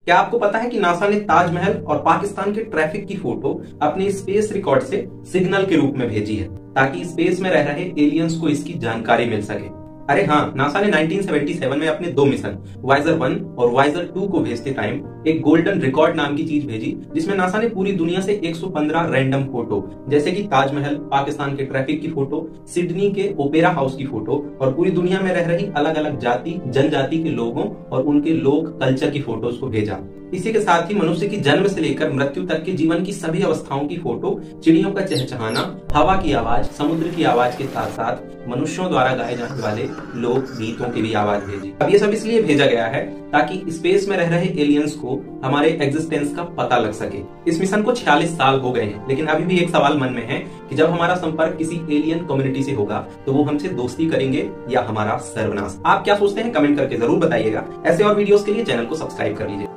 क्या आपको पता है कि नासा ने ताजमहल और पाकिस्तान के ट्रैफिक की फोटो अपने स्पेस रिकॉर्ड से सिग्नल के रूप में भेजी है ताकि स्पेस में रह रहे एलियंस को इसकी जानकारी मिल सके। अरे हाँ, नासा ने 1977 में अपने 2 मिशन वाइजर 1 और वाइजर 2 को भेजते टाइम एक गोल्डन रिकॉर्ड नाम की चीज भेजी, जिसमें नासा ने पूरी दुनिया से 115 रैंडम फोटो जैसे कि ताजमहल, पाकिस्तान के ट्रैफिक की फोटो, सिडनी के ओपेरा हाउस की फोटो और पूरी दुनिया में रह रही अलग अलग जाति जनजाति के लोगों और उनके लोक कल्चर की फोटोज को भेजा। इसी के साथ ही मनुष्य की जन्म से लेकर मृत्यु तक के जीवन की सभी अवस्थाओं की फोटो, चिड़ियों का चहचहाना, हवा की आवाज, समुद्र की आवाज के साथ साथ मनुष्यों द्वारा गाए जाने वाले लोक गीतों की भी आवाज भेजी। अब ये सब इसलिए भेजा गया है ताकि स्पेस में रह रहे एलियंस को हमारे एग्जिस्टेंस का पता लग सके। इस मिशन को 46 साल हो गए हैं, लेकिन अभी भी एक सवाल मन में है कि जब हमारा संपर्क किसी एलियन कम्युनिटी से होगा तो वो हमसे दोस्ती करेंगे या हमारा सर्वनाश। आप क्या सोचते हैं? कमेंट करके जरूर बताइएगा। ऐसे और वीडियोस के लिए चैनल को सब्सक्राइब कर लीजिए।